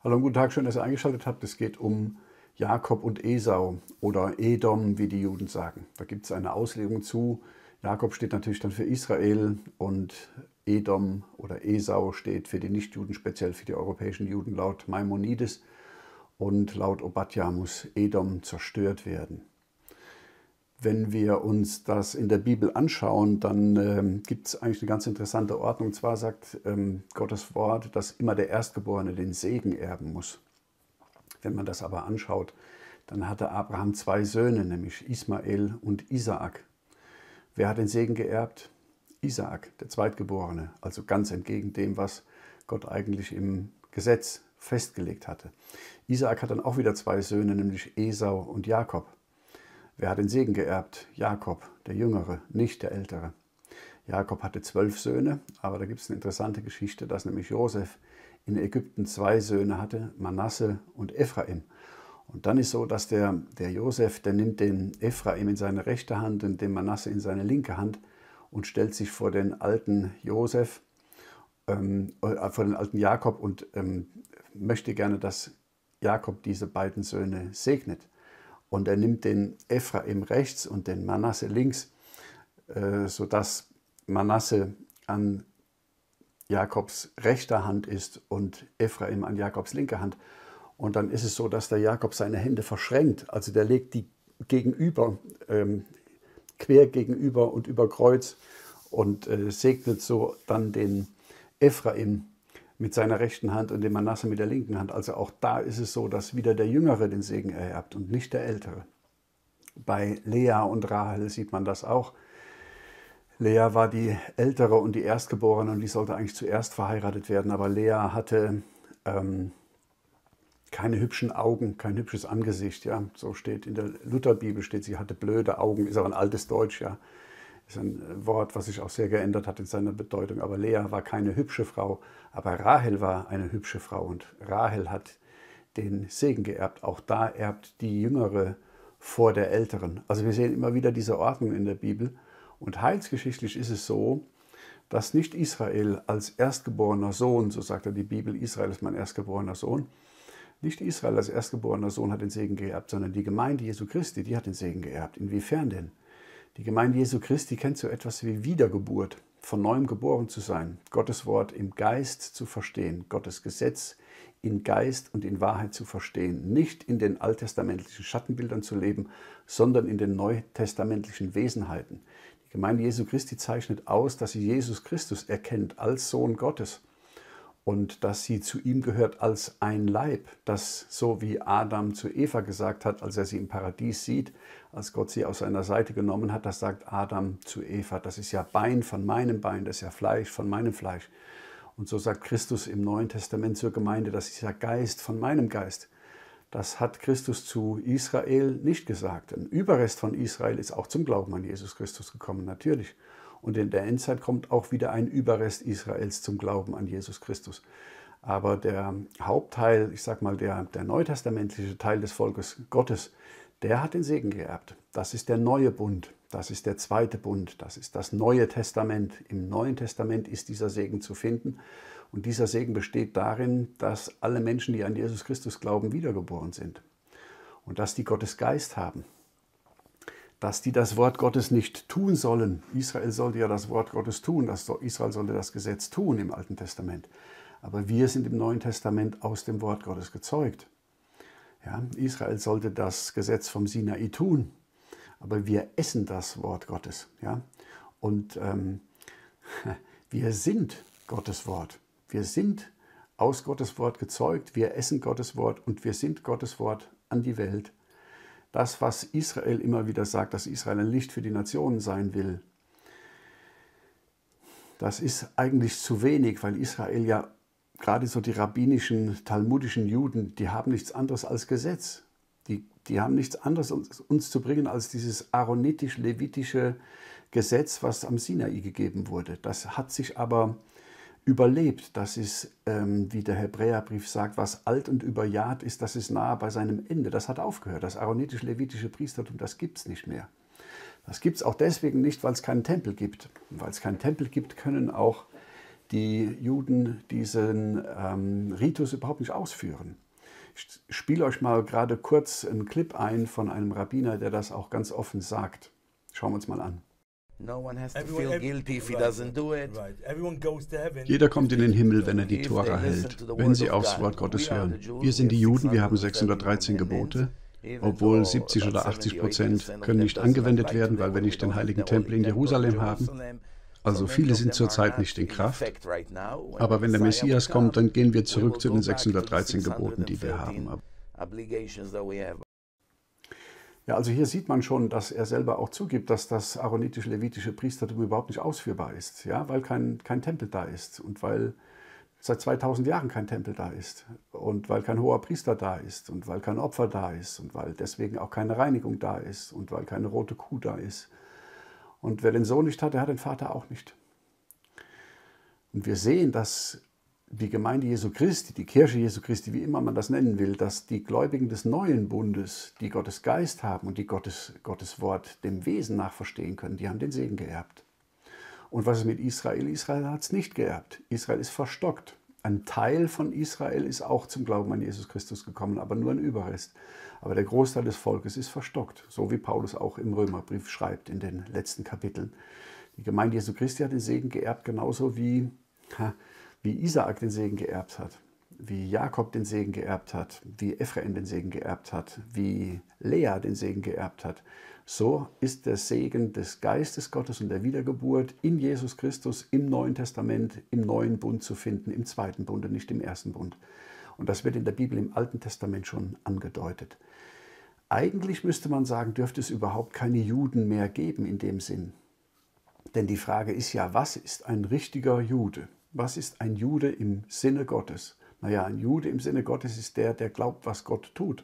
Hallo und guten Tag, schön, dass ihr eingeschaltet habt. Es geht um Jakob und Esau oder Edom, wie die Juden sagen. Da gibt es eine Auslegung zu. Jakob steht natürlich dann für Israel und Edom oder Esau steht für die Nichtjuden, speziell für die europäischen Juden laut Maimonides. Und laut Obadja muss Edom zerstört werden. Wenn wir uns das in der Bibel anschauen, dann gibt es eigentlich eine ganz interessante Ordnung. Und zwar sagt Gottes Wort, dass immer der Erstgeborene den Segen erben muss. Wenn man das aber anschaut, dann hatte Abraham zwei Söhne, nämlich Ismael und Isaak. Wer hat den Segen geerbt? Isaak, der Zweitgeborene, also ganz entgegen dem, was Gott eigentlich im Gesetz festgelegt hatte. Isaak hat dann auch wieder zwei Söhne, nämlich Esau und Jakob. Wer hat den Segen geerbt? Jakob, der Jüngere, nicht der Ältere. Jakob hatte 12 Söhne, aber da gibt es eine interessante Geschichte, dass nämlich Josef in Ägypten zwei Söhne hatte, Manasse und Ephraim. Und dann ist so, dass der Josef, der nimmt den Ephraim in seine rechte Hand und den Manasse in seine linke Hand und stellt sich vor den alten Josef, vor den alten Jakob und möchte gerne, dass Jakob diese beiden Söhne segnet. Und er nimmt den Ephraim rechts und den Manasse links, sodass Manasse an Jakobs rechter Hand ist und Ephraim an Jakobs linker Hand. Und dann ist es so, dass der Jakob seine Hände verschränkt. Also der legt die gegenüber, quer gegenüber und über Kreuz und segnet so dann den Ephraim mit seiner rechten Hand und den Manasse mit der linken Hand. Also auch da ist es so, dass wieder der Jüngere den Segen ererbt und nicht der Ältere. Bei Lea und Rahel sieht man das auch. Lea war die Ältere und die Erstgeborene und die sollte eigentlich zuerst verheiratet werden. Aber Lea hatte keine hübschen Augen, kein hübsches Angesicht. Ja. So steht in der Lutherbibel, sie hatte blöde Augen, ist aber ein altes Deutsch, ja. Das ist ein Wort, was sich auch sehr geändert hat in seiner Bedeutung. Aber Lea war keine hübsche Frau, aber Rahel war eine hübsche Frau. Und Rahel hat den Segen geerbt. Auch da erbt die Jüngere vor der Älteren. Also wir sehen immer wieder diese Ordnung in der Bibel. Und heilsgeschichtlich ist es so, dass nicht Israel als erstgeborener Sohn, so sagt ja die Bibel, Israel ist mein erstgeborener Sohn, nicht Israel als erstgeborener Sohn hat den Segen geerbt, sondern die Gemeinde Jesu Christi, die hat den Segen geerbt. Inwiefern denn? Die Gemeinde Jesu Christi kennt so etwas wie Wiedergeburt, von neuem geboren zu sein, Gottes Wort im Geist zu verstehen, Gottes Gesetz in Geist und in Wahrheit zu verstehen, nicht in den alttestamentlichen Schattenbildern zu leben, sondern in den neutestamentlichen Wesenheiten. Die Gemeinde Jesu Christi zeichnet aus, dass sie Jesus Christus erkennt als Sohn Gottes und dass sie zu ihm gehört als ein Leib, das so wie Adam zu Eva gesagt hat, als er sie im Paradies sieht, als Gott sie aus seiner Seite genommen hat, das sagt Adam zu Eva, das ist ja Bein von meinem Bein, das ist ja Fleisch von meinem Fleisch. Und so sagt Christus im Neuen Testament zur Gemeinde, das ist ja Geist von meinem Geist. Das hat Christus zu Israel nicht gesagt. Ein Überrest von Israel ist auch zum Glauben an Jesus Christus gekommen, natürlich. Und in der Endzeit kommt auch wieder ein Überrest Israels zum Glauben an Jesus Christus. Aber der Hauptteil, ich sag mal der neutestamentliche Teil des Volkes Gottes, der hat den Segen geerbt. Das ist der neue Bund, das ist der zweite Bund, das ist das Neue Testament. Im Neuen Testament ist dieser Segen zu finden. Und dieser Segen besteht darin, dass alle Menschen, die an Jesus Christus glauben, wiedergeboren sind. Und dass die Gottes Geist haben. Dass die das Wort Gottes nicht tun sollen. Israel sollte ja das Wort Gottes tun. Israel sollte das Gesetz tun im Alten Testament. Aber wir sind im Neuen Testament aus dem Wort Gottes gezeugt. Ja, Israel sollte das Gesetz vom Sinai tun. Aber wir essen das Wort Gottes. Ja? Und wir sind Gottes Wort. Wir sind aus Gottes Wort gezeugt. Wir essen Gottes Wort und wir sind Gottes Wort an die Welt. Das, was Israel immer wieder sagt, dass Israel ein Licht für die Nationen sein will, das ist eigentlich zu wenig, weil Israel ja, gerade so die rabbinischen, talmudischen Juden, die haben nichts anderes als Gesetz. Die haben nichts anderes uns zu bringen als dieses aaronitisch-levitische Gesetz, was am Sinai gegeben wurde. Das hat sich aber überlebt. Das ist, wie der Hebräerbrief sagt, was alt und überjahrt ist, das ist nahe bei seinem Ende. Das hat aufgehört. Das aaronitisch-levitische Priestertum, das gibt es nicht mehr. Das gibt es auch deswegen nicht, weil es keinen Tempel gibt. Und weil es keinen Tempel gibt, können auch die Juden diesen Ritus überhaupt nicht ausführen. Ich spiele euch mal gerade kurz einen Clip ein von einem Rabbiner, der das auch ganz offen sagt. Schauen wir uns mal an. Jeder kommt in den Himmel, wenn er die Tora hält, wenn sie aufs Wort Gottes hören. Wir sind die Juden, wir haben 613 Gebote, obwohl 70 oder 80% können nicht angewendet werden, weil wir nicht den heiligen Tempel in Jerusalem haben. Also viele sind zurzeit nicht in Kraft. Aber wenn der Messias kommt, dann gehen wir zurück zu den 613 Geboten, die wir haben. Ja, also hier sieht man schon, dass er selber auch zugibt, dass das aaronitisch-levitische Priestertum überhaupt nicht ausführbar ist, ja, weil kein Tempel da ist und weil seit 2000 Jahren kein Tempel da ist und weil kein hoher Priester da ist und weil kein Opfer da ist und weil deswegen auch keine Reinigung da ist und weil keine rote Kuh da ist. Und wer den Sohn nicht hat, der hat den Vater auch nicht. Und wir sehen, dass die Gemeinde Jesu Christi, die Kirche Jesu Christi, wie immer man das nennen will, dass die Gläubigen des neuen Bundes, die Gottes Geist haben und die Gottes Wort dem Wesen nach verstehen können, die haben den Segen geerbt. Und was ist mit Israel? Israel hat es nicht geerbt. Israel ist verstockt. Ein Teil von Israel ist auch zum Glauben an Jesus Christus gekommen, aber nur ein Überrest. Aber der Großteil des Volkes ist verstockt, so wie Paulus auch im Römerbrief schreibt in den letzten Kapiteln. Die Gemeinde Jesu Christi hat den Segen geerbt, genauso wie Isaak den Segen geerbt hat, wie Jakob den Segen geerbt hat, wie Ephraim den Segen geerbt hat, wie Lea den Segen geerbt hat. So ist der Segen des Geistes Gottes und der Wiedergeburt in Jesus Christus im Neuen Testament, im neuen Bund zu finden, im zweiten Bund und nicht im ersten Bund. Und das wird in der Bibel im Alten Testament schon angedeutet. Eigentlich müsste man sagen, dürfte es überhaupt keine Juden mehr geben in dem Sinn. Denn die Frage ist ja, was ist ein richtiger Jude? Was ist ein Jude im Sinne Gottes? Naja, ein Jude im Sinne Gottes ist der glaubt, was Gott tut.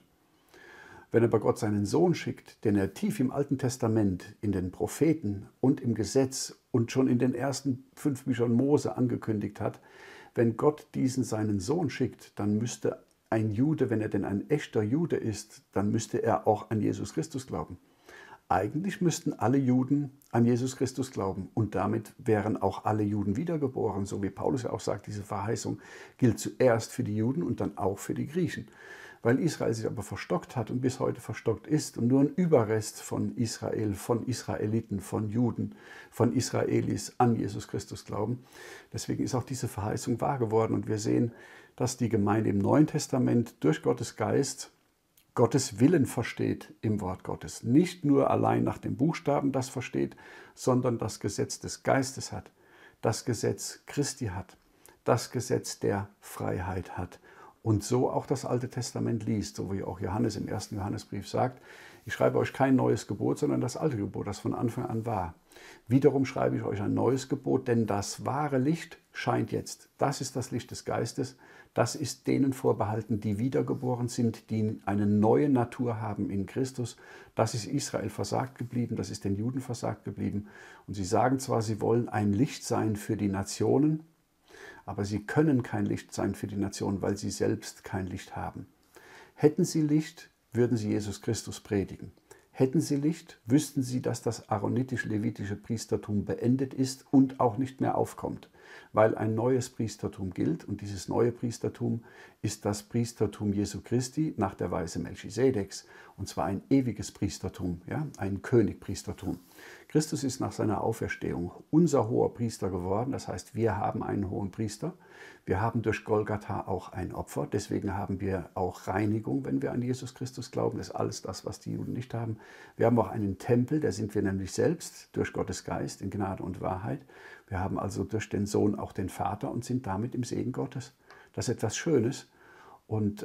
Wenn aber Gott seinen Sohn schickt, den er tief im Alten Testament, in den Propheten und im Gesetz und schon in den ersten 5 Büchern Mose angekündigt hat, wenn Gott diesen seinen Sohn schickt, dann müsste ein Jude, wenn er denn ein echter Jude ist, dann müsste er auch an Jesus Christus glauben. Eigentlich müssten alle Juden an Jesus Christus glauben und damit wären auch alle Juden wiedergeboren, so wie Paulus ja auch sagt, diese Verheißung gilt zuerst für die Juden und dann auch für die Griechen. Weil Israel sich aber verstockt hat und bis heute verstockt ist und nur ein Überrest von Israel, von Israeliten, von Juden, von Israelis an Jesus Christus glauben. Deswegen ist auch diese Verheißung wahr geworden und wir sehen, dass die Gemeinde im Neuen Testament durch Gottes Geist Gottes Willen versteht im Wort Gottes. Nicht nur allein nach dem Buchstaben das versteht, sondern das Gesetz des Geistes hat, das Gesetz Christi hat, das Gesetz der Freiheit hat und so auch das Alte Testament liest, so wie auch Johannes im 1. Johannesbrief sagt, ich schreibe euch kein neues Gebot, sondern das alte Gebot, das von Anfang an war. Wiederum schreibe ich euch ein neues Gebot, denn das wahre Licht scheint jetzt. Das ist das Licht des Geistes. Das ist denen vorbehalten, die wiedergeboren sind, die eine neue Natur haben in Christus. Das ist Israel versagt geblieben, das ist den Juden versagt geblieben. Und sie sagen zwar, sie wollen ein Licht sein für die Nationen, aber sie können kein Licht sein für die Nationen, weil sie selbst kein Licht haben. Hätten sie Licht, würden sie Jesus Christus predigen. Hätten sie Licht, wüssten sie, dass das aaronitisch-levitische Priestertum beendet ist und auch nicht mehr aufkommt, weil ein neues Priestertum gilt und dieses neue Priestertum ist das Priestertum Jesu Christi nach der Weise Melchisedeks und zwar ein ewiges Priestertum, ja, ein Königpriestertum. Christus ist nach seiner Auferstehung unser hoher Priester geworden, das heißt, wir haben einen hohen Priester. Wir haben durch Golgatha auch ein Opfer, deswegen haben wir auch Reinigung, wenn wir an Jesus Christus glauben. Das ist alles das, was die Juden nicht haben. Wir haben auch einen Tempel, der sind wir nämlich selbst, durch Gottes Geist in Gnade und Wahrheit. Wir haben also durch den Sohn auch den Vater und sind damit im Segen Gottes. Das ist etwas Schönes und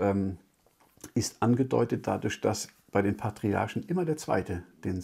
ist angedeutet dadurch, dass bei den Patriarchen immer der zweite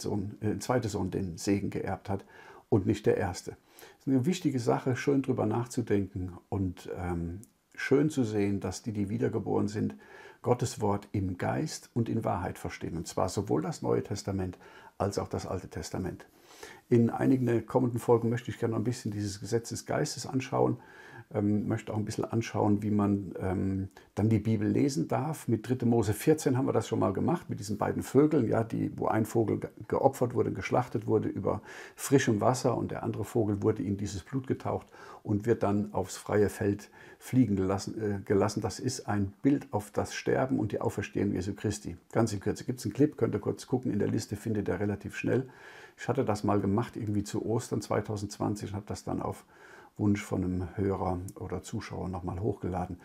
Sohn den Segen geerbt hat und nicht der erste. Das ist eine wichtige Sache, schön drüber nachzudenken und schön zu sehen, dass die wiedergeboren sind, Gottes Wort im Geist und in Wahrheit verstehen. Und zwar sowohl das Neue Testament als auch das Alte Testament. In einigen kommenden Folgen möchte ich gerne noch ein bisschen dieses Gesetz des Geistes anschauen. Möchte auch ein bisschen anschauen, wie man dann die Bibel lesen darf. Mit 3. Mose 14 haben wir das schon mal gemacht, mit diesen beiden Vögeln, ja, wo ein Vogel geopfert wurde, geschlachtet wurde über frischem Wasser und der andere Vogel wurde in dieses Blut getaucht und wird dann aufs freie Feld fliegen gelassen. Das ist ein Bild auf das Sterben und die Auferstehung Jesu Christi. Ganz in Kürze gibt es einen Clip, könnt ihr kurz gucken, in der Liste findet ihr relativ schnell. Ich hatte das mal gemacht, irgendwie zu Ostern 2020 und habe das dann auf Wunsch von einem Hörer oder Zuschauer nochmal hochgeladen.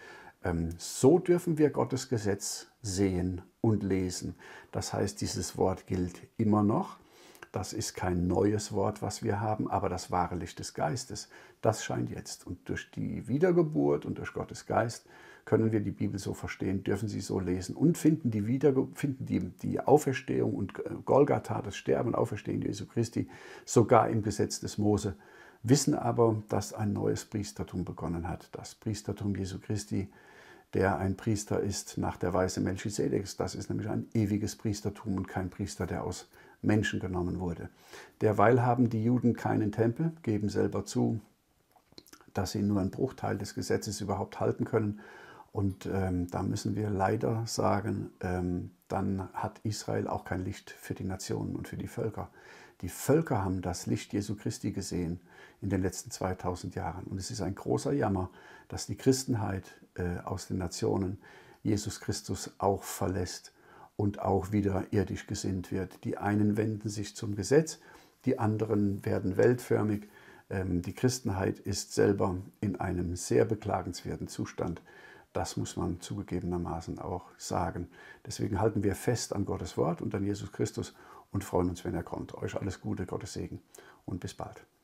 So dürfen wir Gottes Gesetz sehen und lesen. Das heißt, dieses Wort gilt immer noch. Das ist kein neues Wort, was wir haben, aber das wahre Licht des Geistes, das scheint jetzt. Und durch die Wiedergeburt und durch Gottes Geist können wir die Bibel so verstehen, dürfen sie so lesen und finden die Auferstehung und Golgatha, das Sterben und Auferstehen Jesu Christi, sogar im Gesetz des Mose. Wissen aber, dass ein neues Priestertum begonnen hat, das Priestertum Jesu Christi, der ein Priester ist nach der Weise Melchisedeks. Das ist nämlich ein ewiges Priestertum und kein Priester, der aus Menschen genommen wurde. Derweil haben die Juden keinen Tempel, geben selber zu, dass sie nur einen Bruchteil des Gesetzes überhaupt halten können. Und da müssen wir leider sagen, dann hat Israel auch kein Licht für die Nationen und für die Völker. Die Völker haben das Licht Jesu Christi gesehen in den letzten 2000 Jahren. Und es ist ein großer Jammer, dass die Christenheit aus den Nationen Jesus Christus auch verlässt und auch wieder irdisch gesinnt wird. Die einen wenden sich zum Gesetz, die anderen werden weltförmig. Die Christenheit ist selber in einem sehr beklagenswerten Zustand. Das muss man zugegebenermaßen auch sagen. Deswegen halten wir fest an Gottes Wort und an Jesus Christus und freuen uns, wenn er kommt. Euch alles Gute, Gottes Segen und bis bald.